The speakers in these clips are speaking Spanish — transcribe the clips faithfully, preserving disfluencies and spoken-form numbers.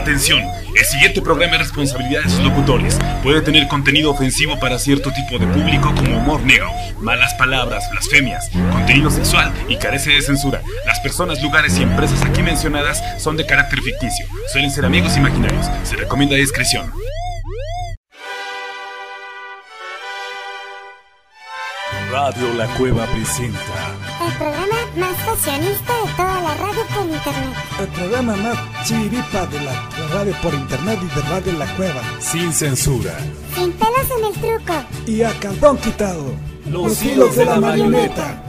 Atención, el siguiente programa es responsabilidad de sus locutores. Puede tener contenido ofensivo para cierto tipo de público como humor negro, malas palabras, blasfemias, contenido sexual y carece de censura. Las personas, lugares y empresas aquí mencionadas son de carácter ficticio. Suelen ser amigos imaginarios. Se recomienda discreción. Radio La Cueva presenta el programa más fashionista de toda la radio por internet. El programa más chiripa de la radio por internet y de Radio La Cueva. Sin censura, sin pelos en el truco y a caldón quitado. Los, Los hilos de la marioneta.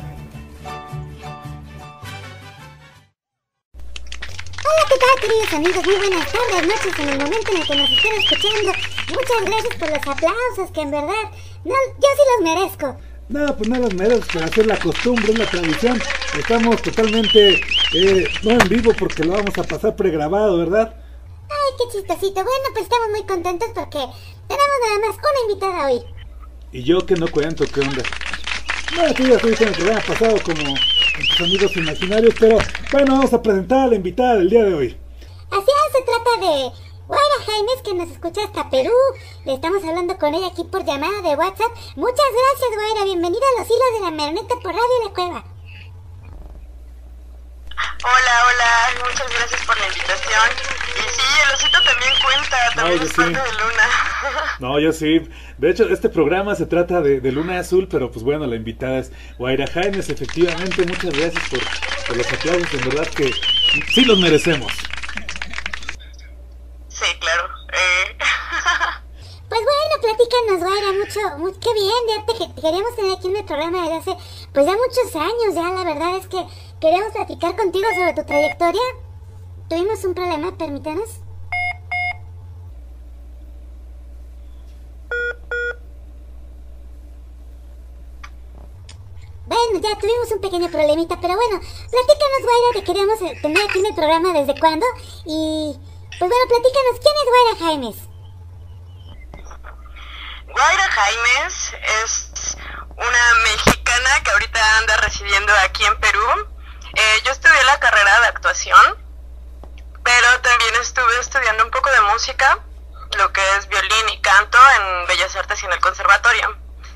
Hola, ¿qué tal, queridos amigos? Muy buenas tardes, noches, en el momento en el que nos estén escuchando. Muchas gracias por los aplausos, que en verdad, no, yo sí los merezco. No, pues no los merezco, para hacer la costumbre, es la tradición. Estamos totalmente, eh, no en vivo porque lo vamos a pasar pregrabado, ¿verdad? Ay, qué chistosito. Bueno, pues estamos muy contentos porque tenemos nada más una invitada hoy. Y yo que no cuento, ¿qué onda? No, tú ya estuviste en el programa pasado como en tus amigos imaginarios, pero bueno, vamos a presentar a la invitada del día de hoy. Así es, se trata de Guaira Jaimes, que nos escucha hasta Perú. Le estamos hablando con ella aquí por llamada de WhatsApp. Muchas gracias, Guaira. Bienvenida a Los Hilos de la Marioneta por Radio La Cueva. Hola, hola. Muchas gracias por la invitación. Y sí, el osito también cuenta. También no, es parte sí. de Luna. No, yo sí. De hecho, este programa se trata de, de Luna Azul, pero pues bueno, la invitada es Guaira Jaimes. Efectivamente, muchas gracias por, por los aplausos. En verdad que sí los merecemos. Sí, claro. Eh. Pues bueno, platícanos, Guaira, mucho, mucho, qué bien, ya te, te queríamos tener aquí en el programa desde hace, pues ya muchos años, ya la verdad es que queríamos platicar contigo sobre tu trayectoria. Tuvimos un problema, permítanos. Bueno, ya tuvimos un pequeño problemita, pero bueno, platícanos, Guaira, que queríamos tener aquí en el programa desde cuándo, y pues bueno, platícanos, ¿quién es Guaira Jaimes? Guaira Jaimes es una mexicana que ahorita anda residiendo aquí en Perú. Eh, yo estudié la carrera de actuación, pero también estuve estudiando un poco de música, lo que es violín y canto en Bellas Artes y en el conservatorio.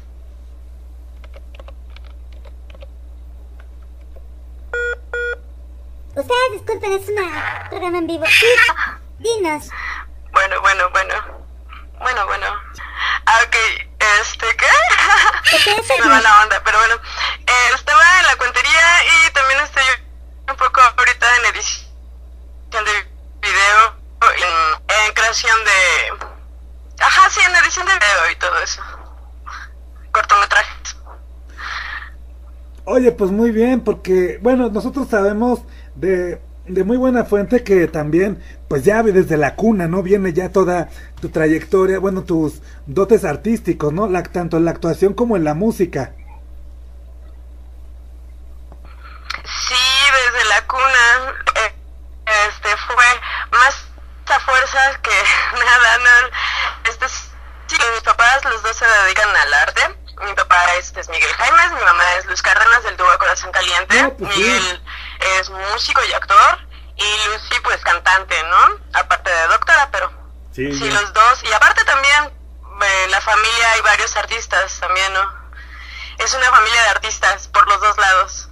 Ustedes disculpen, es un programa en vivo. Sí, dinos. Bueno, bueno, bueno. Bueno, bueno. Ah, ok, este, ¿qué? Me va la onda, pero bueno. Eh, estaba en la cuentería y también estoy un poco ahorita en edición de video, en, en creación de... Ajá, sí, en edición de video y todo eso. Cortometrajes. Oye, pues muy bien, porque, bueno, nosotros sabemos de... de muy buena fuente que también, pues ya desde la cuna, ¿no? Viene ya toda tu trayectoria, bueno, tus dotes artísticos, ¿no? La, tanto en la actuación como en la música. Sí, desde la cuna, eh, este, fue más a fuerzas que nada, ¿no? Este, sí, mis papás, los dos se dedican al arte. Mi papá este, es Miguel Jaimes, mi mamá es Luz Cárdenas del dúo Corazón Caliente. No, pues Miguel sí. es músico y actor, y Lucy pues cantante, ¿no? Aparte de doctora, pero sí, sí los dos. Y aparte también en la familia hay varios artistas también, ¿no? Es una familia de artistas por los dos lados.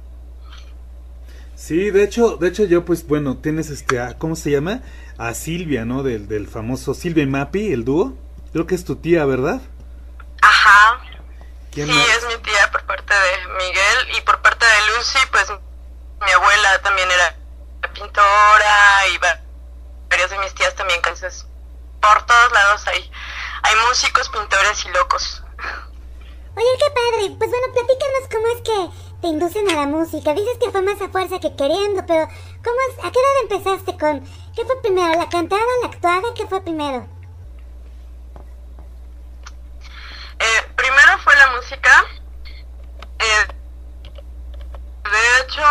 Sí, de hecho, de hecho yo pues bueno, tienes este, a, ¿cómo se llama? A Silvia, ¿no? Del, del famoso Silvia y Mapi, el dúo. Creo que es tu tía, ¿verdad? Ajá. Sí, más? Es mi tía por parte de Miguel, y por parte de Lucy, pues mi abuela también era pintora, y varias de mis tías también, entonces por todos lados hay, hay músicos, pintores y locos. Oye, qué padre. Pues bueno, platícanos cómo es que te inducen a la música. Dices que fue más a fuerza que queriendo, pero ¿cómo es? ¿A qué edad empezaste con? ¿Qué fue primero, la cantada, la actuada? ¿Qué fue primero? Eh, primero fue la música. Eh, de hecho,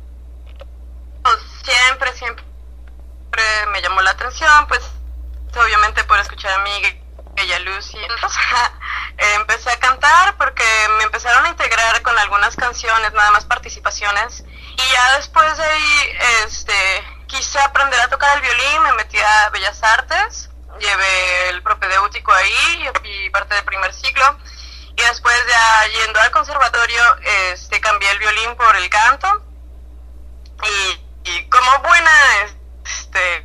siempre, siempre me llamó la atención, pues obviamente por escuchar a Miguel y a Lucy. Entonces, eh, empecé a cantar porque me empezaron a integrar con algunas canciones, nada más participaciones, y ya después de ahí este, quise aprender a tocar el violín, me metí a Bellas Artes, llevé el propedéutico ahí y parte del primer ciclo, y después ya yendo al conservatorio, este, cambié el violín por el canto, y, y como buena, este,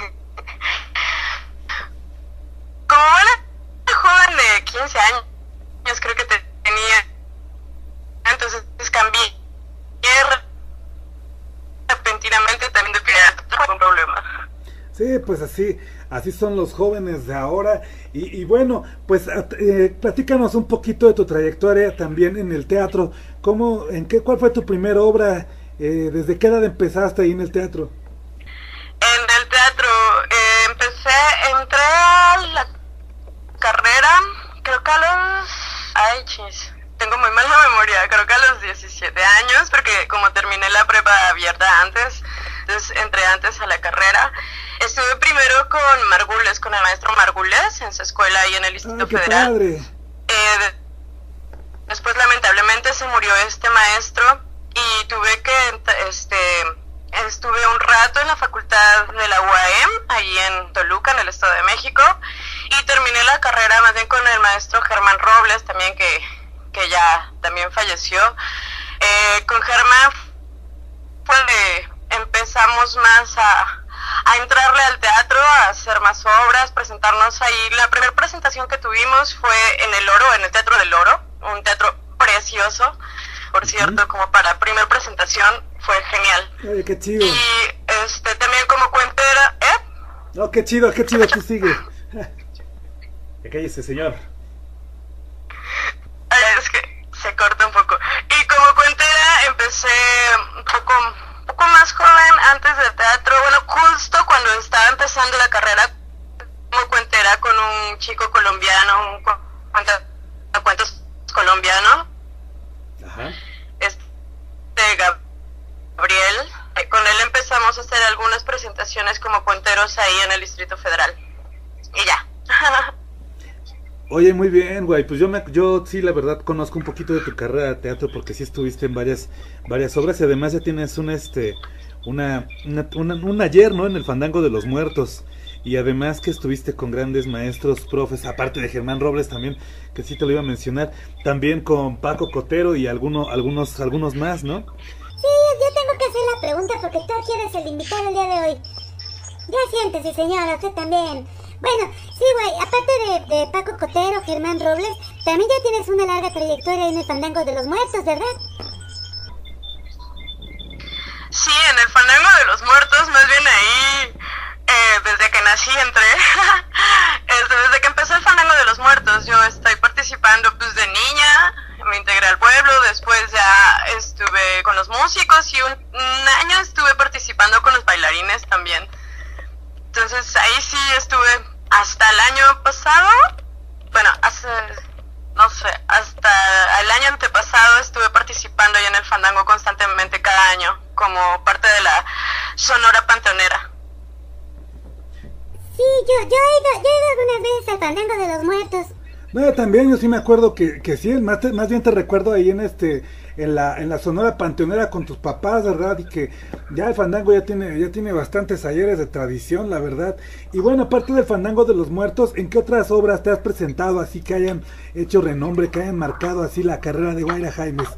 como buena joven de quince años, creo que tenía, entonces cambié repentinamente también de piano, no fue un problema. Sí, pues así, así son los jóvenes de ahora. Y, y bueno, pues eh, platícanos un poquito de tu trayectoria también en el teatro. ¿Cómo, en qué, cuál fue tu primera obra? Eh, ¿Desde qué edad empezaste ahí en el teatro? En el teatro eh, empecé, entré a la carrera, creo que a los... Ay, chis, tengo muy mala memoria, creo que a los diecisiete años, porque como terminé la prepa abierta antes, entonces entré antes a la carrera. Estuve primero con Margules, con el maestro Margules, en su escuela ahí en el Distrito ¡Ay, qué Federal. padre! Eh, de, después lamentablemente se murió este maestro y tuve que, este, estuve un rato en la facultad de la U A M, ahí en Toluca, en el Estado de México, y terminé la carrera más bien con el maestro Germán Robles, también que, que ya también falleció. Eh, con Germán fue donde empezamos más a, a entrarle al teatro, a hacer más obras, presentarnos ahí. La primera presentación que tuvimos fue en el Oro, en el Teatro del Oro, un teatro precioso, por cierto, uh-huh. Como para primera presentación fue genial. Ay, qué chido. Y este también como cuentera, ¿eh? No, qué chido, qué chido, tú sigue. ¿Qué cállese, señor? Es que se corta un poco. Y como cuentera empecé un poco, un poco más joven, antes del teatro, bueno, justo cuando estaba empezando la carrera como cuentera con un chico colombiano, un cuentos colombiano. Ajá. Este Gabriel, con él empezamos a hacer algunas presentaciones como cuenteros ahí en el Distrito Federal. Y ya. Oye, muy bien, güey, pues yo me, yo sí, la verdad, conozco un poquito de tu carrera de teatro porque sí estuviste en varias varias obras y además ya tienes un, este, una, una, una, un ayer, ¿no?, en el Fandango de los Muertos, y además que estuviste con grandes maestros, profes, aparte de Germán Robles también, que sí te lo iba a mencionar, también con Paco Cotero y alguno, algunos, algunos más, ¿no? Sí, yo tengo que hacer la pregunta porque tú aquí eres el invitado el día de hoy. Ya siéntese, señora, usted también. Bueno, sí, güey, aparte de, de Paco Cotero, Germán Robles, también ya tienes una larga trayectoria en el Fandango de los Muertos, ¿verdad? Sí, en el Fandango de los Muertos, más bien ahí, eh, desde que nací entré, este, desde que empezó el Fandango de los Muertos, yo estoy participando pues de niña, me integré al pueblo, después ya estuve con los músicos y un, un año estuve participando con los bailarines también. Entonces ahí sí estuve hasta el año pasado, bueno, hace, no sé, hasta el año antepasado estuve participando ya en el Fandango constantemente cada año, como parte de la Sonora Panteonera. Sí, yo, yo, he ido, yo he ido algunas veces al Fandango de los Muertos. No, también yo sí me acuerdo que, que sí, más, te, más bien te recuerdo ahí en este, en la, en la Sonora Panteonera con tus papás, ¿verdad? Y que ya el Fandango ya tiene, ya tiene bastantes ayeres de tradición, la verdad. Y bueno, aparte del Fandango de los Muertos, ¿en qué otras obras te has presentado así que hayan hecho renombre, que hayan marcado así la carrera de Guaira Jaimes?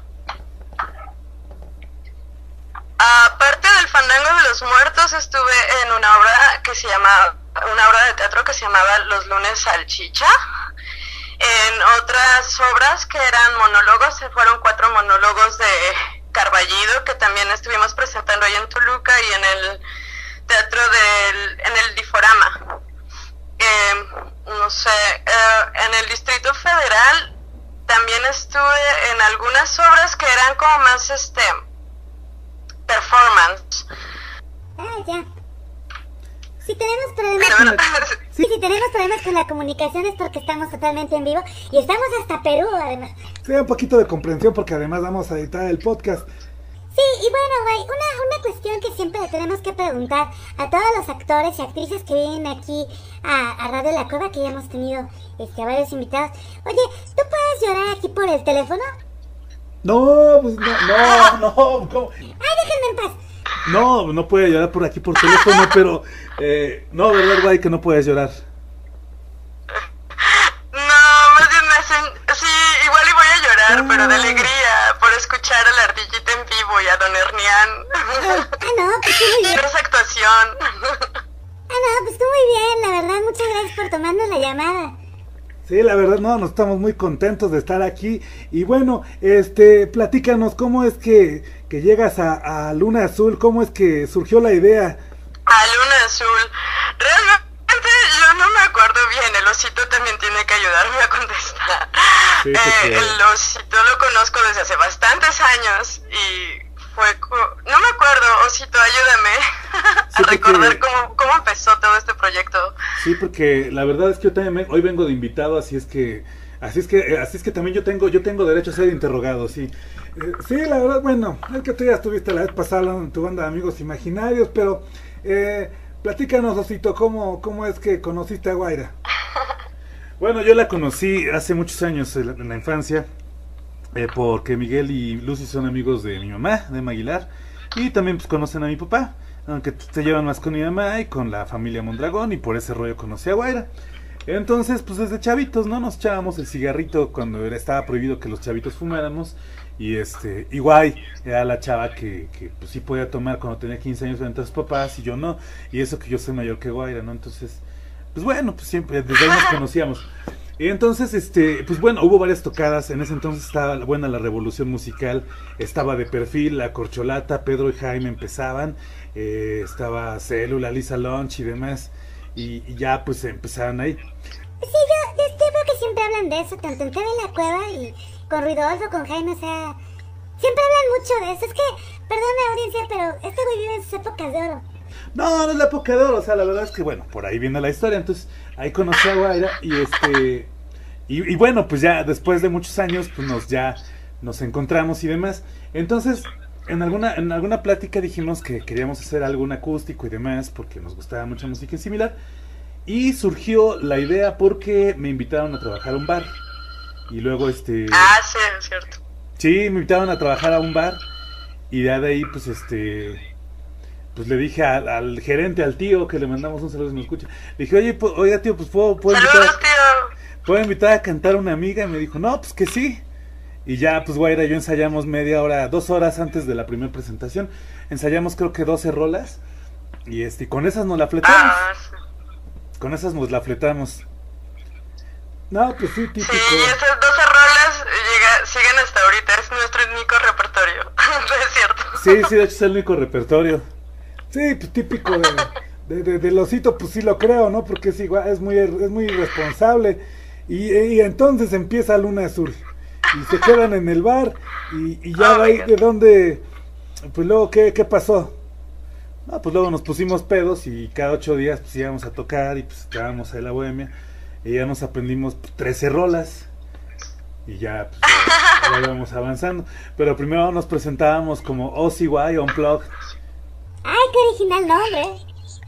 Aparte del Fandango de los Muertos, estuve en una obra que se llama, una obra de teatro que se llamaba Los Lunes Salchicha. En otras obras que eran monólogos, se fueron cuatro monólogos de Carballido, que también estuvimos presentando ahí en Toluca y en el teatro del, en el Diforama. Eh, no sé, eh, en el Distrito Federal también estuve en algunas obras que eran como más, este, performance. Ah, ya. Si tenemos problemas con... Sí, si tenemos problemas con la comunicación es porque estamos totalmente en vivo y estamos hasta Perú, además. Sí, un poquito de comprensión porque además vamos a editar el podcast. Sí, y bueno, güey, una, una cuestión que siempre le tenemos que preguntar a todos los actores y actrices que vienen aquí a, a Radio La Cueva, que ya hemos tenido este, a varios invitados. Oye, ¿tú puedes llorar aquí por el teléfono? No, pues no, no, no, ¿cómo? Ay, déjenme en paz. No, no puede llorar por aquí por teléfono, pero eh, no, ¿verdad, güey? Que no puedes llorar. No, más bien me hacen... Sí, igual y voy a llorar, Ah. pero de alegría, por escuchar a la ardillita en vivo y a Don Hernián. Ah, no, pues tú muy bien. Esa actuación. Ah, no, pues tú muy bien, la verdad, muchas gracias por tomarnos la llamada. Sí, la verdad, no, nos estamos muy contentos de estar aquí. Y bueno, este, platícanos, ¿cómo es que, que llegas a, a Luna Azul? ¿Cómo es que surgió la idea? A Luna Azul. Realmente yo no me acuerdo bien, el osito también tiene que ayudarme a contestar. Sí, Eh, porque- el osito lo conozco desde hace bastantes años y fue... co- No me acuerdo, osito, ayúdame Sí, a recordar porque- cómo, cómo empezó todo este proyecto. Sí, porque la verdad es que yo también me- hoy vengo de invitado, así es que, así es que, así es que también yo tengo, yo tengo derecho a ser interrogado, sí. Eh, sí, la verdad, bueno, es que tú ya estuviste la vez pasada hablando en tu banda de amigos imaginarios, pero eh, platícanos, Osito, ¿cómo, cómo es que conociste a Guaira? Bueno, yo la conocí hace muchos años, en la, en la infancia, eh, porque Miguel y Lucy son amigos de mi mamá, de Emma Aguilar, y también pues conocen a mi papá, aunque se llevan más con mi mamá y con la familia Mondragón, y por ese rollo conocí a Guaira. Entonces, pues desde chavitos, ¿no? Nos echábamos el cigarrito cuando era, estaba prohibido que los chavitos fumáramos, y este, y Guay era la chava que, que pues sí podía tomar cuando tenía quince años frente a sus papás, y yo no, y eso que yo soy mayor que Guaira, ¿no? Entonces, pues bueno, pues siempre, desde ahí nos conocíamos. Y entonces, este, pues bueno, hubo varias tocadas. En ese entonces estaba buena la revolución musical. Estaba De Perfil, La Corcholata, Pedro y Jaime empezaban. Eh, estaba Célula, Lisa Lunch y demás. Y, y ya pues empezaron ahí. Sí, yo, yo, yo creo que siempre hablan de eso, tanto en T V La Cueva y con Ruidolfo, con Jaime, o sea, siempre hablan mucho de eso. Es que, perdóname audiencia, pero este güey vive en sus épocas de oro. No, no es la época de oro, o sea, la verdad es que bueno, por ahí viene la historia. Entonces, ahí conocí a Guaira y este... Y, y bueno, pues ya después de muchos años, pues nos ya nos encontramos y demás. Entonces, en alguna en alguna plática dijimos que queríamos hacer algún acústico y demás, porque nos gustaba mucha música similar. Y surgió la idea porque me invitaron a trabajar a un bar. Y luego, este... Ah, sí, es cierto. Sí, me invitaron a trabajar a un bar. Y ya de ahí, pues, este... Pues le dije al, al gerente, al tío, que le mandamos un saludo si me escucha. Le dije, oye, pues, oiga, tío, pues, ¿puedo, puedo invitar Saludos, a... tío. ¿Puedo invitar a cantar a una amiga? Y me dijo, no, pues que sí. Y ya, pues Guaira y yo ensayamos media hora, dos horas antes de la primera presentación. Ensayamos creo que doce rolas. Y este, con esas nos la fletamos. Ah, sí. Con esas nos la fletamos. No, pues sí, típico. Sí, esas doce rolas llega, siguen hasta ahorita, es nuestro único repertorio. No es cierto. Sí, sí, de hecho es el único repertorio. Sí, pues típico de, de, de, del osito, pues sí lo creo, ¿no? Porque es igual, es muy, es muy irresponsable. Y, y entonces empieza Luna Azul. Y se quedan en el bar. Y, y ya Oh, de ahí, my de dónde. Pues luego, ¿qué, qué pasó? No, pues luego nos pusimos pedos y cada ocho días pues íbamos a tocar y pues estábamos ahí en la bohemia. Y ya nos aprendimos pues, trece rolas. Y ya, pues ya, ya íbamos avanzando. Pero primero nos presentábamos como O C Y Unplugged. Ay, qué original nombre.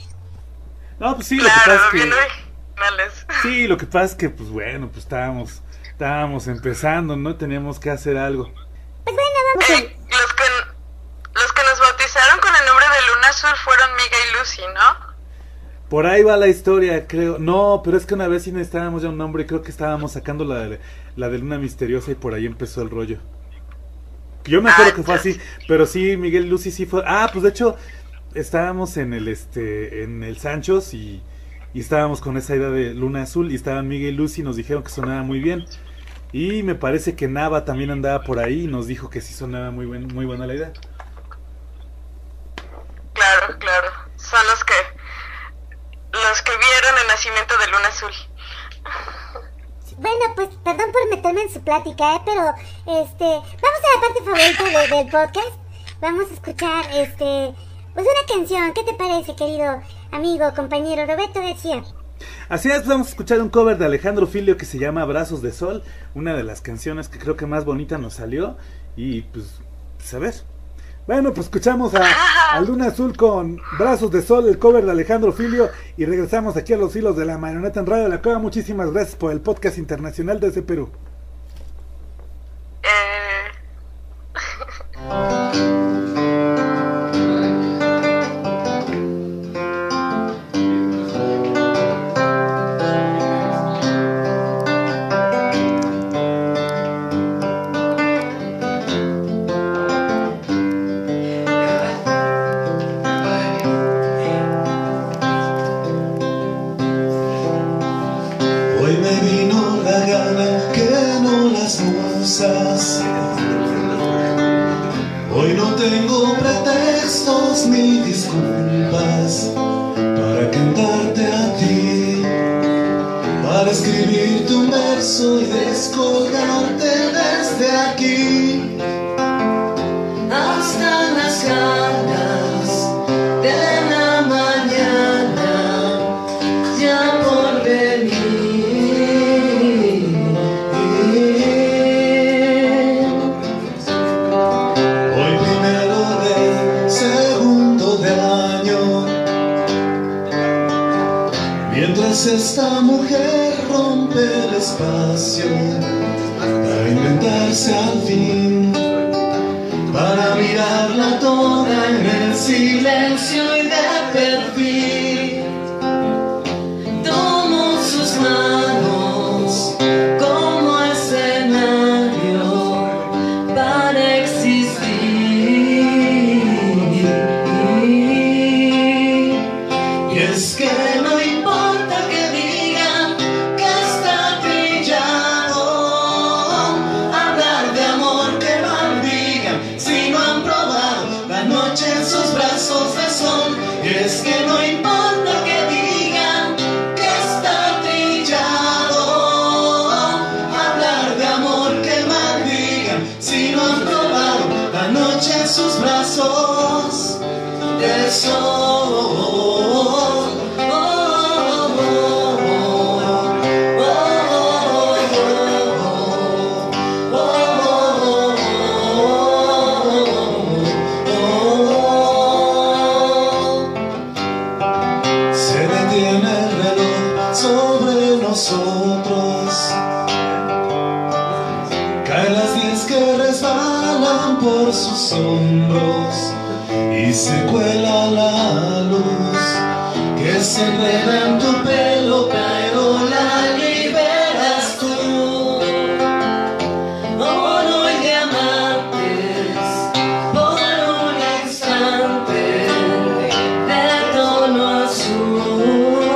No, pues sí, lo que Claro, pasa es bien que... originales. Sí, lo que pasa es que, pues bueno, pues estábamos, estábamos empezando, ¿no? Teníamos que hacer algo. Pues bueno, vamos a... Eh, los que los que nos bautizaron con el nombre de Luna Azul fueron Miguel y Lucy, ¿no? Por ahí va la historia, creo. No, pero es que una vez sí necesitábamos ya un nombre y creo que estábamos sacando la de, la de Luna Misteriosa y por ahí empezó el rollo. Yo me acuerdo Ah, que fue ya. así, pero sí, Miguel y Lucy sí fue... Ah, pues de hecho, estábamos en el, este, en el Sanchos y... Y estábamos con esa idea de Luna Azul y estaban Miguel y Lucy y nos dijeron que sonaba muy bien. Y me parece que Nava también andaba por ahí y nos dijo que sí sonaba muy, buen, muy buena la idea. Claro, claro. Son los que los que vieron el nacimiento de Luna Azul. Bueno, pues perdón por meterme en su plática, ¿eh? Pero, este, vamos a la parte favorita de- del podcast. Vamos a escuchar, este, pues una canción. ¿Qué te parece, querido amigo, compañero Roberto García? Así es, vamos a escuchar un cover de Alejandro Filio que se llama Brazos de Sol, una de las canciones que creo que más bonita nos salió. Y pues, pues a ver. Bueno, pues escuchamos a, a Luna Azul con Brazos de Sol, el cover de Alejandro Filio. Y regresamos aquí a los hilos de la marioneta en Radio La Cueva. Muchísimas gracias por el podcast internacional desde Perú. Eh... beso y descolgarte desde aquí hasta las ganas de la mañana ya por venir. Hoy primero de segundo de año, mientras esta mujer rompe el espacio para inventarse al fin, para mirarla toda en el silencio y de perfil. Tomo sus manos como escenario para existir. Y es que no importa que digan que está trillado, hablar de amor que maldigan si no han probado la noche en sus brazos de sol. Y es que no importa que digan que está trillado, hablar de amor que maldigan si no han probado la noche en sus brazos de sol. Caen las diez que resbalan por sus hombros y se cuela la luz que se enreda en tu pelo, pero la liberas tú. Oh, no hay diamantes por un instante de tono azul.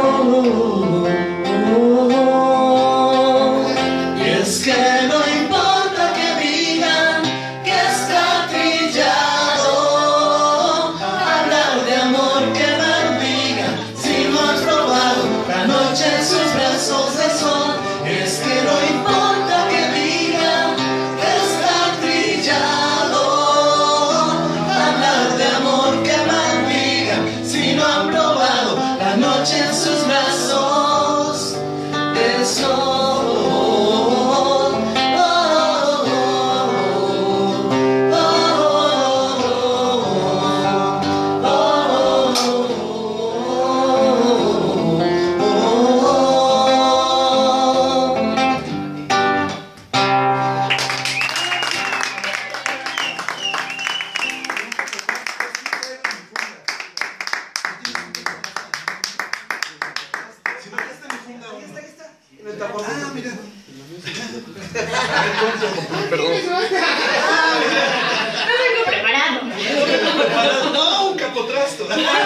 Y es que no importa que digan que está trillado, hablar de amor que maldigan si no has probado la noche en sus brazos de sol. Es que no importa que digan que está trillado, hablar de amor que maldigan si no han probado la noche en sus brazos de sol. No, un capotrasto.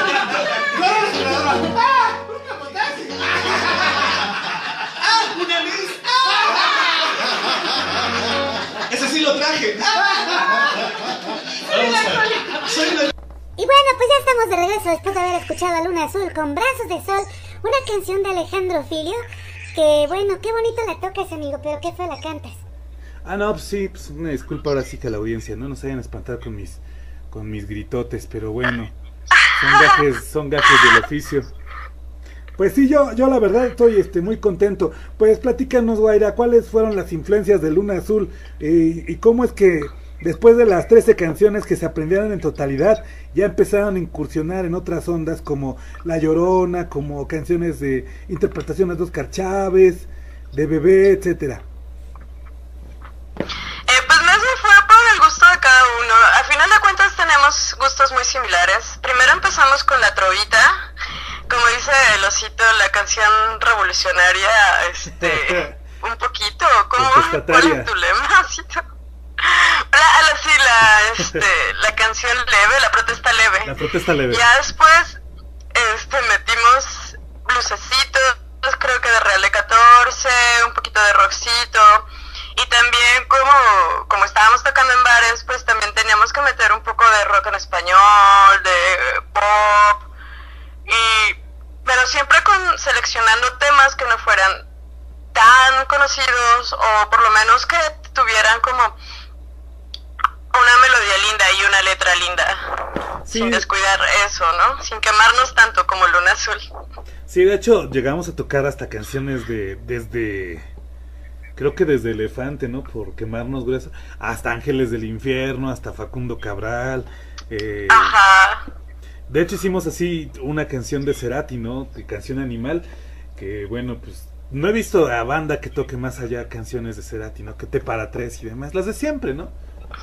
¡Ah, un anís! Ese sí lo traje. Y bueno, pues ya estamos de regreso después de haber escuchado a Luna Azul con Brazos de Sol, una canción de Alejandro Filio, que bueno, qué bonito la tocas, amigo, pero qué feo la cantas. Ah, no, pues sí, pues una disculpa ahora sí que a la audiencia, no nos hayan espantado con mis con mis gritotes, pero bueno, son gajes, son gajes del oficio. Pues sí, yo yo la verdad estoy este muy contento. Pues platícanos, Guaira, ¿cuáles fueron las influencias de Luna Azul? Eh, y cómo es que después de las trece canciones que se aprendieron en totalidad, ya empezaron a incursionar en otras ondas como La Llorona, como canciones de interpretaciones de Oscar Chávez, de Bebé, etcétera. Eh, pues más bien fue por el gusto de cada uno. Al final de cuentas tenemos gustos muy similares. Primero empezamos con la trovita, como dice el osito, la canción revolucionaria, este, un poquito, ¿cómo? ¿Cuál es tu lema, osito? La, la, sí, la, este, la canción leve, la protesta leve. La protesta leve. Ya después, este, metimos blusecitos, creo que de Real de catorce, un poquito de rockcito. Y también como, como estábamos tocando en bares, pues también teníamos que meter un poco de rock en español, de pop, y, pero siempre con seleccionando temas que no fueran tan tan conocidos, o por lo menos que tuvieran como una melodía linda y una letra linda, Sí. sin descuidar eso, ¿no? Sin quemarnos tanto como Luna Azul. Sí, de hecho, llegamos a tocar hasta canciones de, desde, creo que desde Elefante, ¿no? Por quemarnos grueso, hasta Ángeles del Infierno, hasta Facundo Cabral. Eh, Ajá. de hecho, hicimos así una canción de Cerati, ¿no? De Canción Animal, que bueno, pues no he visto a banda que toque más allá canciones de Cerati, ¿no? Que Te para tres y demás, las de siempre, ¿no?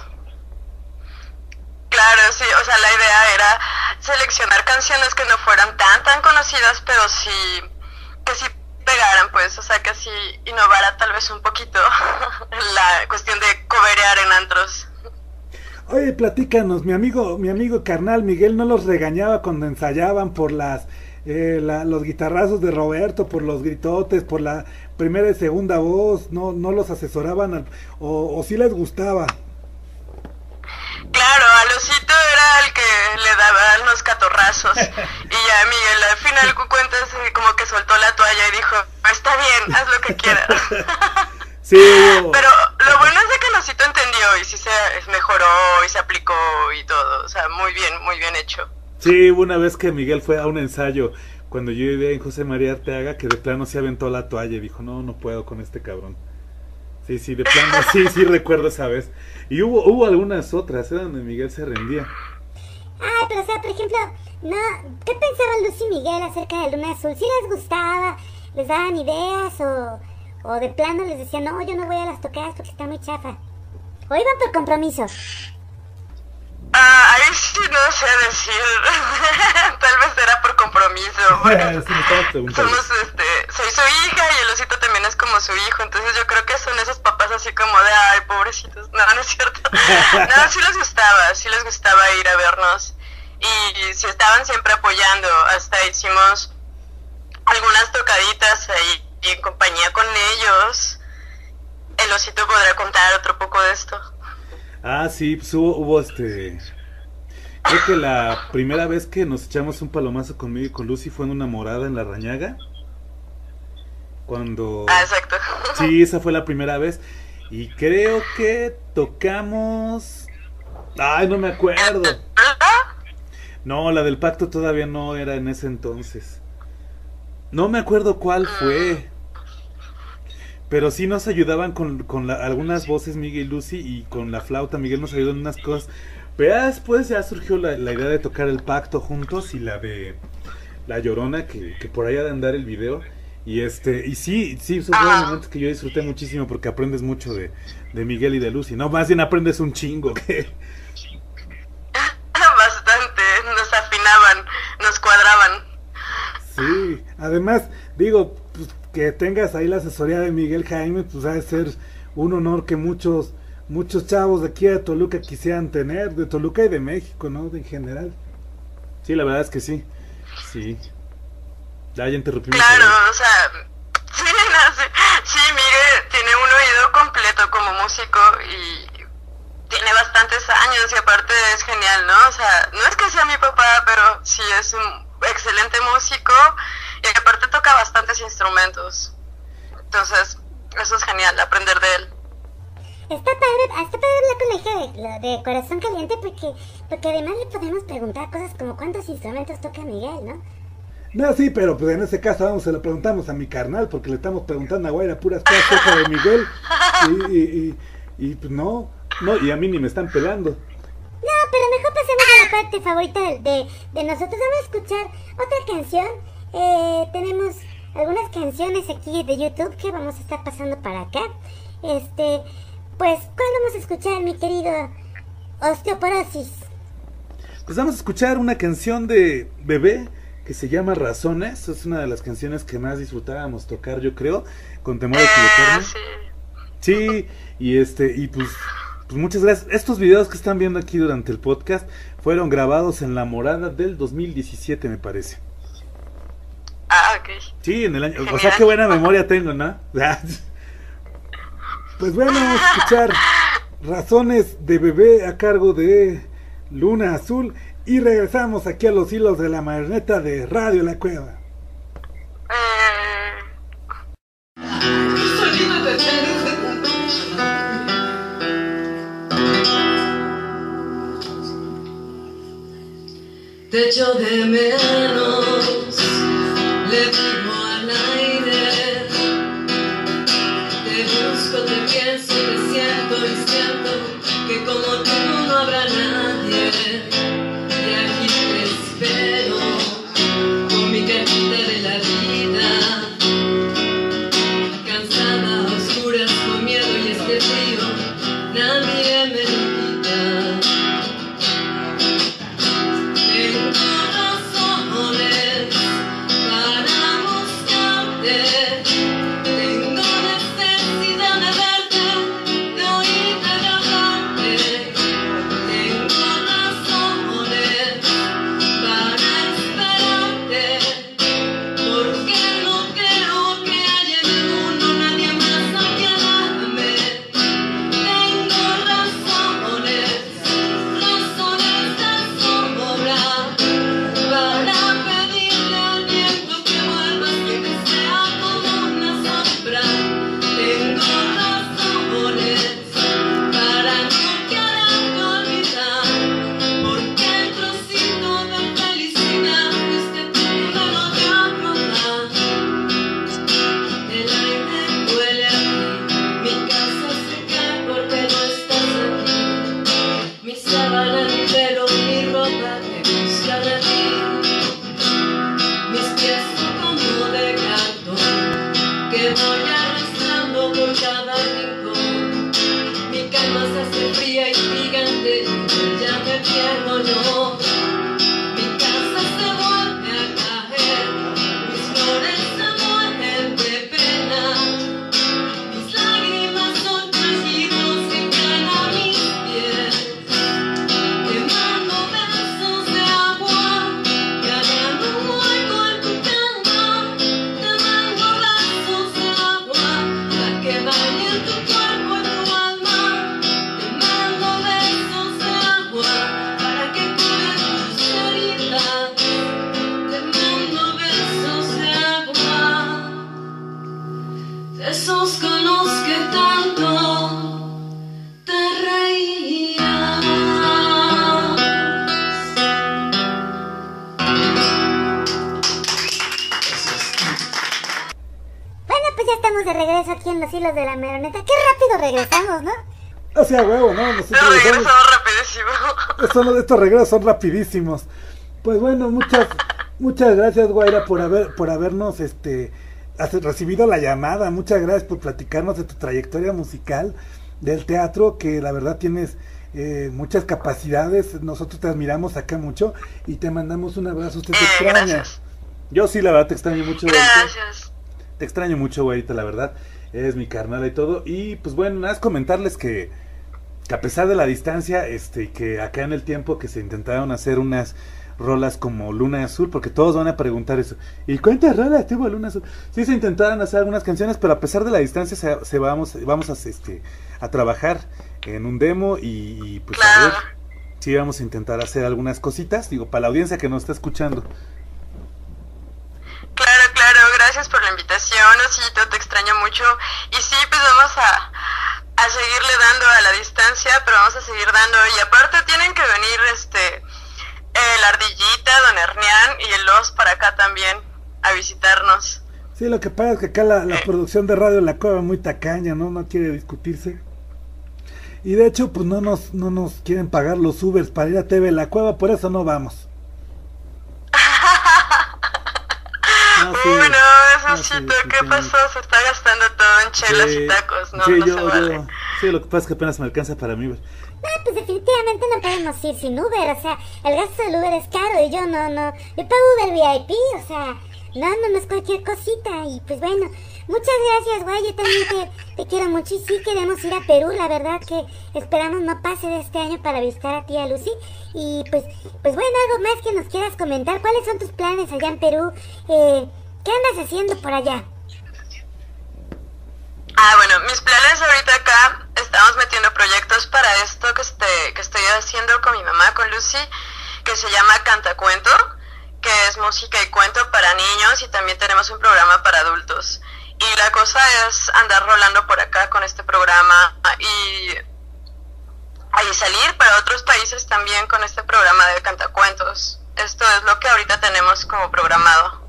Claro, sí, o sea, la idea era seleccionar canciones que no fueran tan, tan conocidas, pero sí, que sí pegaran, pues, o sea, que sí innovara tal vez un poquito la cuestión de coverear en antros. Oye, platícanos, mi amigo, mi amigo carnal Miguel no los regañaba cuando ensayaban por las eh, la, los guitarrazos de Roberto, por los gritotes, por la primera y segunda voz, no, no los asesoraban al- o, o sí les gustaba. Claro, a Losito era el que le daban los catorrazos y ya Miguel al final cu- cuentas eh, como que soltó la toalla y dijo, está bien, haz lo que quieras. Sí, hubo- Pero lo bueno es de que Losito entendió y sí se mejoró y se aplicó y todo, o sea, muy bien, muy bien hecho. sí, hubo una vez que Miguel fue a un ensayo cuando yo vivía en José María Arteaga, que de plano se aventó la toalla y dijo, no, no puedo con este cabrón. Sí, sí, de plano, sí, sí recuerdo esa vez. Y hubo, hubo algunas otras, ¿eh? Donde Miguel se rendía. Ay, pero o sea, por ejemplo, no, ¿qué pensaban Lucy y Miguel acerca de Luna Azul? ¿Sí les gustaba? ¿Les daban ideas? ¿O, o de plano les decían, no, yo no voy a las tocadas porque está muy chafa? ¿O iban por compromiso? Ah, ahí sí no sé decir, tal vez era por compromiso, porque Sí, me estabas preguntando. somos, este, soy su hija y el Osito también es como su hijo, entonces yo creo que son esos papás así como de, ay, pobrecitos, no, no es cierto, no, sí les gustaba, sí les gustaba ir a vernos, y sí estaban siempre apoyando, hasta hicimos algunas tocaditas ahí en compañía con ellos, el Osito podrá contar otro poco de esto. Ah, sí, pues hubo, hubo este... Creo que la primera vez que nos echamos un palomazo conmigo y con Lucy fue en una morada en La Rañaga. Cuando... Ah, exacto. Sí, esa fue la primera vez. Y creo que tocamos... Ay, no me acuerdo. No, la del pacto todavía no era en ese entonces. No me acuerdo cuál fue. Pero sí nos ayudaban con, con la- algunas voces Miguel y Lucy, y con la flauta Miguel nos ayudó en unas cosas. Pero ya después ya surgió la, la idea de tocar el pacto juntos y la de La Llorona, que, que por ahí ha de andar el video. Y este, y sí, sí, esos fueron momentos que yo disfruté muchísimo porque aprendes mucho de, de Miguel y de Lucy. No, más bien aprendes un chingo. que- Bastante, nos afinaban, nos cuadraban. Sí, además, digo, pues, que tengas ahí la asesoría de Miguel Jaime, pues ha de ser un honor que muchos muchos chavos de aquí de Toluca quisieran tener, de Toluca y de México, ¿no? De en general. Sí, la verdad es que sí. Sí. Ya, ya interrumpimos. Claro, a- o sea, sí, no, sí, sí, Miguel tiene un oído completo como músico y tiene bastantes años y aparte es genial, ¿no? O sea, no es que sea mi papá, pero sí es un excelente músico y aparte toca bastantes instrumentos. Entonces, eso es genial, aprender de él. Está padre, está padre hablar con la hija de, la- de Corazón Caliente porque, porque además le podemos preguntar cosas como cuántos instrumentos toca Miguel, ¿no? No, sí, pero pues en ese caso vamos, se lo preguntamos a mi carnal, porque le estamos preguntando a Guaira puras cosas cerca de Miguel. Y, y, y, y, pues no, no, y a mí ni me están pelando. No, pero mejor pasemos a la parte favorita de, de, de nosotros. Vamos a escuchar otra canción. Eh, tenemos algunas canciones aquí de YouTube que vamos a estar pasando para acá. Este, pues, ¿cuál vamos a escuchar, mi querido Osteoporosis? Pues vamos a escuchar una canción de Bebé que se llama Razones. Es una de las canciones que más disfrutábamos tocar, yo creo, con temor a Eh, equivocarme. sí. Sí, y este, y pues, pues muchas gracias. Estos videos que están viendo aquí durante el podcast fueron grabados en La Morada del dos mil diecisiete, me parece. Ah, ok. Sí, en el año. O sea, Genial. qué buena memoria tengo, ¿no? Pues bueno, vamos a escuchar Razones de Bebé a cargo de Luna Azul. Y regresamos aquí a los hilos de la marioneta de Radio La Cueva. Eh, Soy Te echo de menos, le digo al aire. Te busco, te pienso, te siento y siento que como tú no habrá nadie. De aquí te espero, con mi cajita de la vida. Cansada, a oscuras, con miedo y este frío, nadie me lo quita. Tengo razones para buscarte. Tengo necesidad de verte, de oírte, de hablarte. Tengo razones para esperarte, porque no creo que haya en el mundo nadie más a quien ame. Tengo razones, razones de sobra para pedirle al viento que vuelvas, que te sea como una sombra. Tengo razones para no quererte olvidar, porque el trocito de felicidad fuiste tú que lo dio a rodar. El aire huele aquí, mi casa se cae porque no estás aquí. Mi sábana, mi pelo, mi ropa te buscan a ti. Mis pies son como de cartón que voy arrastrando por cada rincón. Mi cama se hace fría y gigante, y ya me pierdo yo. Mi casa se vuelve a caer, mis flores se mueren de pena. Mis lágrimas son chasquidos que caen a mis pies. Te mando besos de agua que hagan un hueco en tu cama. Te mando besos de agua para que bañen tu cuerpo y tu alma. Te mando besos de agua para que cures tus heridas. Te mando besos de agua, de esos con los que tanto te reías. Bueno, pues ya estamos de regreso aquí en los hilos de la marioneta. Qué rápido regresamos, ¿no? O sea, huevo, ¿no? Nosotros Nos regresamos- regresamos rapidísimo. Son- estos regresos son rapidísimos. Pues bueno, muchas muchas gracias, Guaira, por haber por habernos este hace- recibido la llamada. Muchas gracias por platicarnos de tu trayectoria musical del teatro, que la verdad tienes eh, muchas capacidades. Nosotros te admiramos acá mucho y te mandamos un abrazo. Usted te Eh, extraña. gracias. Yo sí, la verdad te extraño mucho. Guairita. Gracias. Te extraño mucho, Guairita, la verdad. Eres mi carnal y todo. Y pues bueno, nada más comentarles que, que a pesar de la distancia, este, que acá en el tiempo que se intentaron hacer unas rolas como Luna Azul, porque todos van a preguntar eso. ¿Y cuántas rolas tuvo Luna Azul? Sí, se intentaron hacer algunas canciones, pero a pesar de la distancia se, se vamos, vamos a, este, a trabajar en un demo y, y pues a Claro. ver. Sí, vamos a intentar hacer algunas cositas, digo, para la audiencia que nos está escuchando. Claro, claro, gracias por la invitación, Osito, te extraño mucho. Y sí, pues vamos a, a seguirle dando a la distancia, pero vamos a seguir dando. Y aparte tienen que venir este el Ardillita, Don Hernán y el Oz para acá también a visitarnos. Sí, lo que pasa es que acá la, la producción de Radio La Cueva es muy tacaña, ¿no? No quiere discutirse. Y de hecho, pues no nos, no nos quieren pagar los Ubers para ir a T V La Cueva, por eso no vamos. No, sí. Uy, no, No, Osito, sí, sí, ¿qué sí. pasó? Se está gastando todo en chelas Sí, y tacos, no, sí, no yo, se vale. yo- sí, lo que pasa es que apenas me alcanza para mí. Uber. Ah, pues definitivamente no podemos ir sin Uber, o sea, el gasto del Uber es caro y yo no, no, yo pago Uber V I P, o sea, no, no, no es cualquier cosita y pues bueno, muchas gracias, güey, yo también te, te quiero mucho y sí queremos ir a Perú, la verdad que esperamos no pase de este año para visitar a tía Lucy y pues, pues bueno, algo más que nos quieras comentar, ¿cuáles son tus planes allá en Perú? Eh, ¿qué andas haciendo por allá? Ah, bueno, mis planes ahorita acá, estamos metiendo proyectos para esto que, este, que estoy haciendo con mi mamá, con Lucy, que se llama Cantacuento, que es música y cuento para niños y también tenemos un programa para adultos. Y la cosa es andar rolando por acá con este programa y, y salir para otros países también con este programa de cantacuentos. Esto es lo que ahorita tenemos como programado.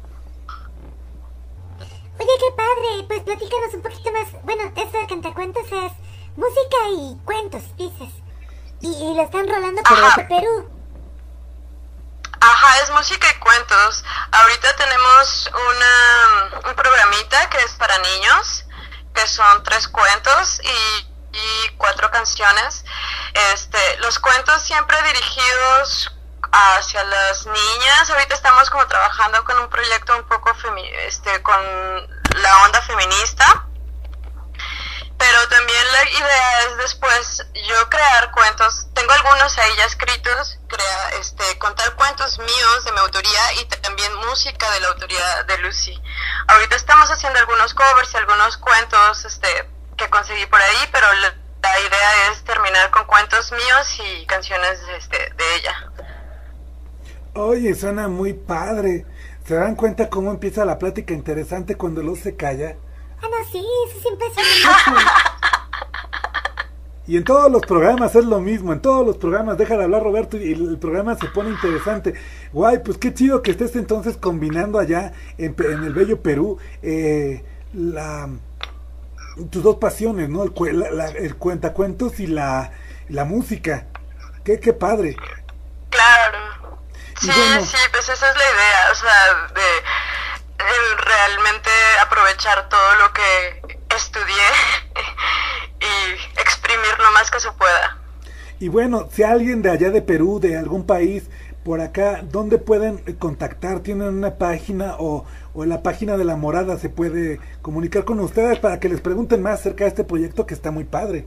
Oye, qué padre, pues platícanos un poquito más. Bueno, esto de cantacuentos es música y cuentos, dices. Y, y lo están rolando por Ajá. Perú. Ajá, es música y cuentos. Ahorita tenemos una, un programita que es para niños, que son tres cuentos y, y cuatro canciones. Este, los cuentos siempre dirigidos hacia las niñas. Ahorita estamos como trabajando con un proyecto un poco femi este, con la onda feminista. Pero también la idea es después yo crear cuentos. Tengo algunos ahí ya escritos, crea, este, contar cuentos míos de mi autoría y también música de la autoría de Lucy. Ahorita estamos haciendo algunos covers y algunos cuentos este, que conseguí por ahí, pero la, la idea es terminar con cuentos míos y canciones este, de ella. Oye, suena muy padre. ¿Se dan cuenta cómo empieza la plática interesante cuando Luz se calla? Ah, no, sí, eso siempre suena mucho. Y en todos los programas es lo mismo, en todos los programas deja de hablar Roberto y el programa se pone interesante. Guay, pues qué chido que estés entonces combinando allá en, en el bello Perú eh, la, tus dos pasiones, ¿no? El, la, la, el cuentacuentos y la, la música. Qué, qué padre. Claro. Sí, bueno, sí, pues esa es la idea, o sea, de... El realmente aprovechar todo lo que estudié y exprimir lo más que se pueda. Y bueno, si alguien de allá de Perú, de algún país por acá, ¿dónde pueden contactar? ¿Tienen una página o, o en la página de La Morada se puede comunicar con ustedes para que les pregunten más acerca de este proyecto que está muy padre?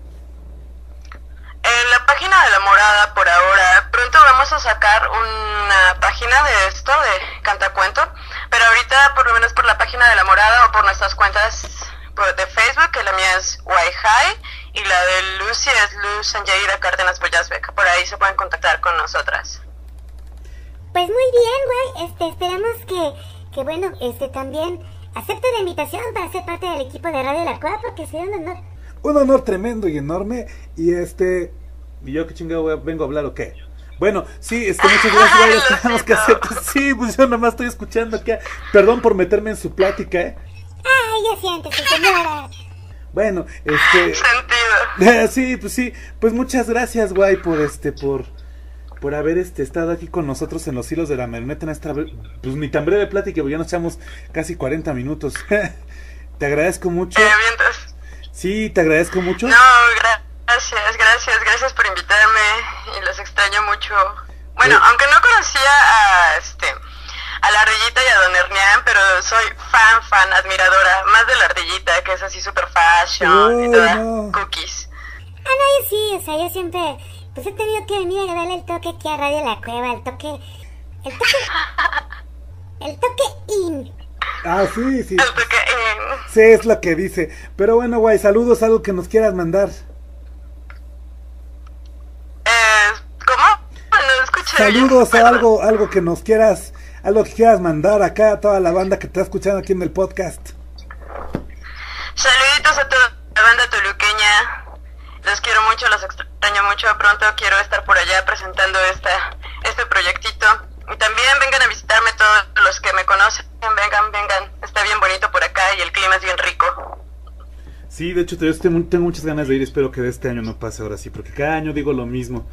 En la página de La Morada por ahora, pronto vamos a sacar una página de esto, de Cantacuento, pero ahorita por lo menos por la página de La Morada o por nuestras cuentas de Facebook, que la mía es Waihai y la de Lucy es Luz Angeira Cárdenas Boyasbeck. Por ahí se pueden contactar con nosotras. Pues muy bien, güey, este, esperamos que, que bueno, este también acepte la invitación para ser parte del equipo de Radio La Cueva, porque sería un honor. Un honor tremendo y enorme. Y este... ¿Y yo qué chingado voy a- vengo a hablar o qué? Bueno, sí, este, muchas gracias. Ay, Ya lo tenemos que siento. hacer. Sí, pues yo nomás estoy escuchando acá. Perdón por meterme en su plática, ¿eh? Ay, ya siéntese, señora. Bueno, este... Sentido. Sí, pues sí. Pues muchas gracias, guay, por este, por... Por haber este, estado aquí con nosotros en los hilos de la marioneta en esta... Pues ni tan breve plática, porque ya nos echamos casi cuarenta minutos. Te agradezco mucho. Eh, bien, entonces, Sí, te agradezco mucho. no, gracias, gracias, gracias por invitarme y los extraño mucho. Bueno, Sí. aunque no conocía a este a la ardillita y a Don Hernán, pero soy fan, fan, admiradora, más de la ardillita, que es así super fashion y Uy, toda no. cookies. Ah, no, yo sí, o sea, yo siempre, pues he tenido que venir a darle el toque aquí a Radio La Cueva, el toque, el toque, el toque in. Ah, sí, sí. El toque, eh, Sí, es lo que dice. Pero bueno, guay, saludos, algo que nos quieras mandar. eh, ¿Cómo? No escuché bien, Saludos o perdón. algo, algo que nos quieras, algo que quieras mandar acá a toda la banda que te está escuchando aquí en el podcast. Saluditos a toda la banda toluqueña. Los quiero mucho, los extraño mucho. Pronto quiero estar por allá presentando esta, este proyectito. Y también vengan a visitarme todos los que me conocen. Vengan, vengan. Está bien bonito por acá y el clima es bien rico. Sí, de hecho, yo tengo, tengo muchas ganas de ir. Espero que de este año no pase ahora sí, porque cada año digo lo mismo.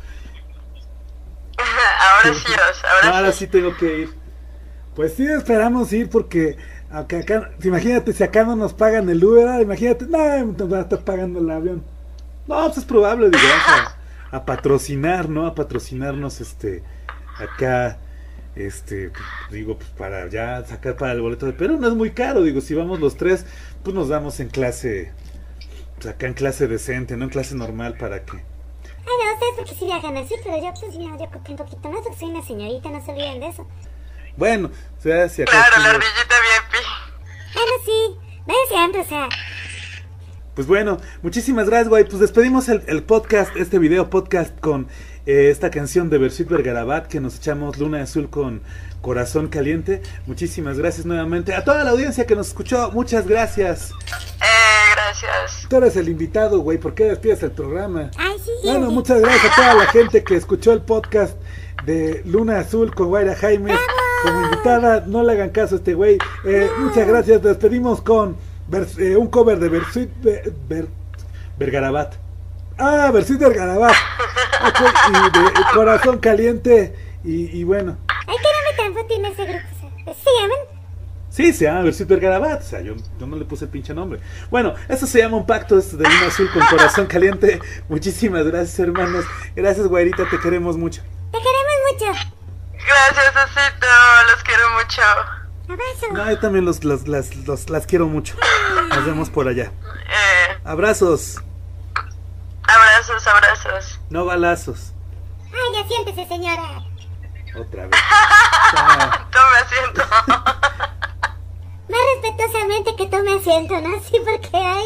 Ahora sí, Os, ahora, No, ahora sí. sí tengo que ir. Pues sí, esperamos ir porque aunque acá, imagínate si acá no nos pagan el Uber, ah, imagínate, no, nos van a estar pagando el avión. No, pues es probable, digo, vamos a, a patrocinar, ¿no? A patrocinarnos, este, acá, este, digo, pues para ya sacar para el boleto de Perú, no es muy caro, digo, si vamos los tres, pues nos damos en clase, pues acá en clase decente, no en clase normal para que... Ah, no, ustedes porque sí viajan así, pero yo pues no, yo creo que un poquito más, porque soy una señorita, no se olviden de eso. Bueno, o sea, si acá... Claro, la estuvo- ardillita V I P. Bueno, sí, ven siempre, o sea, Pues bueno, muchísimas gracias, güey. Pues despedimos el, el podcast, este video podcast con eh, esta canción de Bersuit Vergarabat, que nos echamos Luna Azul con Corazón Caliente. Muchísimas gracias nuevamente a toda la audiencia que nos escuchó. Muchas gracias. Eh, gracias. Tú eres el invitado, güey. ¿Por qué despides el programa? Ay, sí, Bueno, sí. muchas gracias a toda la gente que escuchó el podcast de Luna Azul con Guaira Jaime como invitada. No le hagan caso a este güey. Eh, muchas gracias. Despedimos con vers- eh, un cover de Bersuit Ver- Ver- Vergarabat. Ah, Bersuit Vergarabat. Ok, y de eh, Corazón Caliente. Y, y bueno, Ay, qué nombre tan tiene ese grupo. ¿Se llaman? sí, se llama Bersuit Vergarabat. O sea, yo, yo no le puse el pinche nombre. Bueno, eso se llama un pacto este de Luna Azul con Corazón Caliente. Muchísimas gracias, hermanos. Gracias, Guairita, te queremos mucho. Te queremos mucho. Gracias, Osito. Los quiero mucho. Abrazo. No, yo también los, los, las, los, las quiero mucho. Nos vemos por allá. Eh, Abrazos, abrazos, abrazos. no balazos. Ay, ya siéntese, señora. Otra vez. Ah, Tome asiento. Más respetuosamente que tome asiento, ¿no? Sí, porque hay...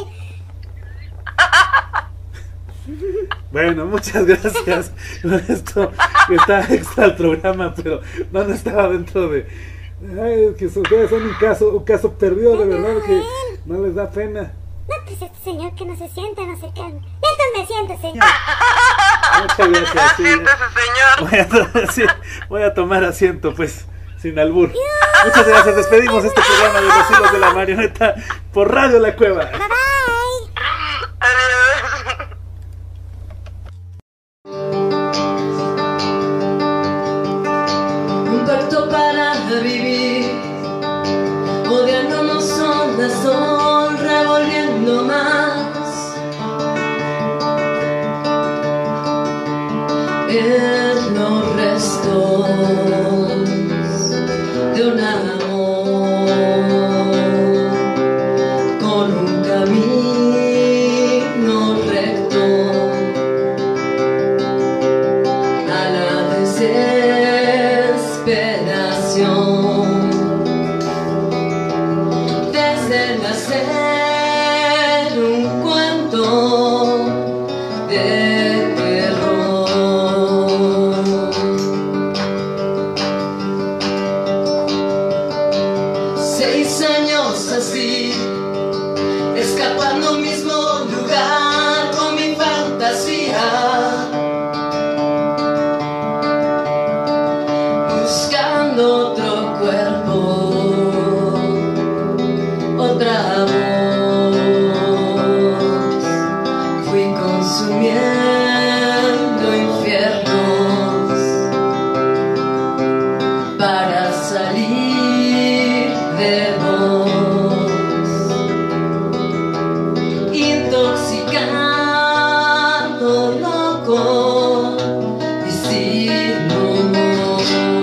bueno, muchas gracias. Esto está extra el programa, pero no, no estaba dentro de. Ay, es que ustedes son un caso, un caso perdido, de verdad, que no les da pena. No, pues este señor que no se sienta, no se calma. Ya tome asiento, señor. Muchas gracias. Sí, Siéntese, señor. voy, a to- sí, voy a tomar asiento, pues, sin albur. Muchas gracias. Despedimos este programa de Los Hilos de la Marioneta por Radio La Cueva. Bye bye. Adiós. Un pacto para vivir, odiándonos sol a sol, revolviendo más en los restos de un amor, con un camino recto a la desesperación. Desde nacer un cuento de terror. Seis años así, escapando al mismo lugar con mi fantasía, buscando otro cuerpo, otra voz. Fui consumiendo infiernos para salir de vos, intoxicado, loco y sin humor.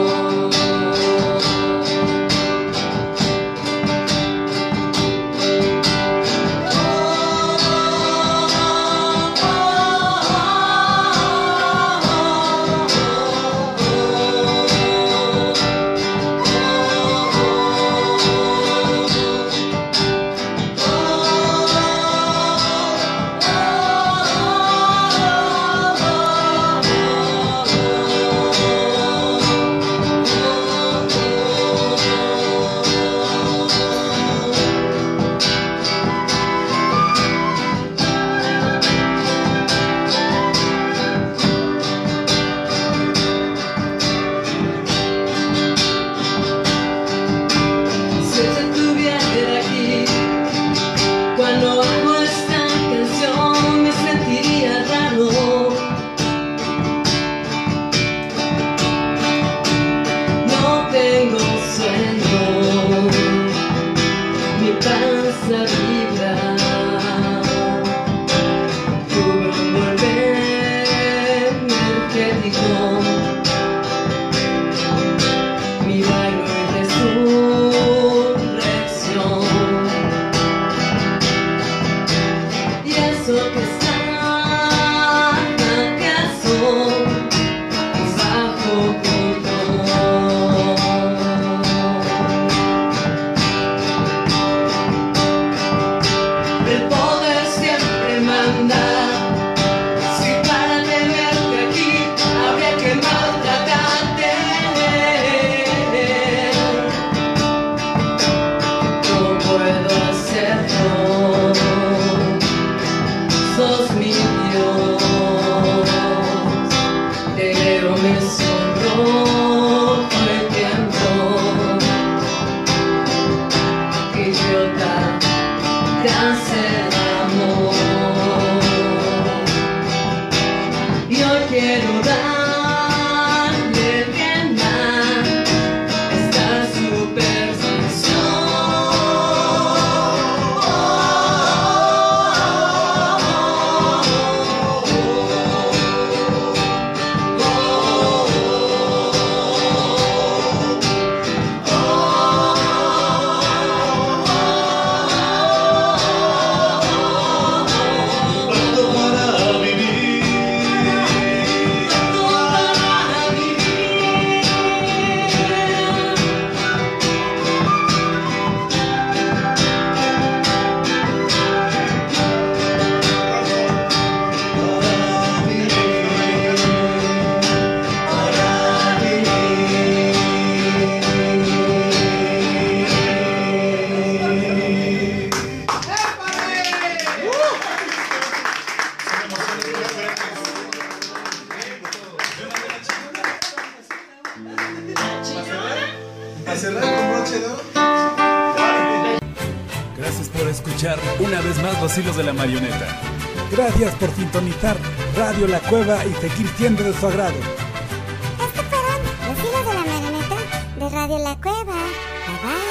Si yo estuviera aquí, cuando hago esta canción me sentiría raro. No tengo sueño, mi panza vibra, tuve un volver energético. Milagro y resurrección. Y eso que está acaso es bajo control. te hace el amor. Yo quiero darle rienda a esta superstición. Gracias por escuchar una vez más Los Hilos de la Marioneta. Gracias por sintonizar Radio La Cueva y seguir siendo de su agrado. Estos fueron Los Hilos de la Marioneta de Radio La Cueva. Bye bye.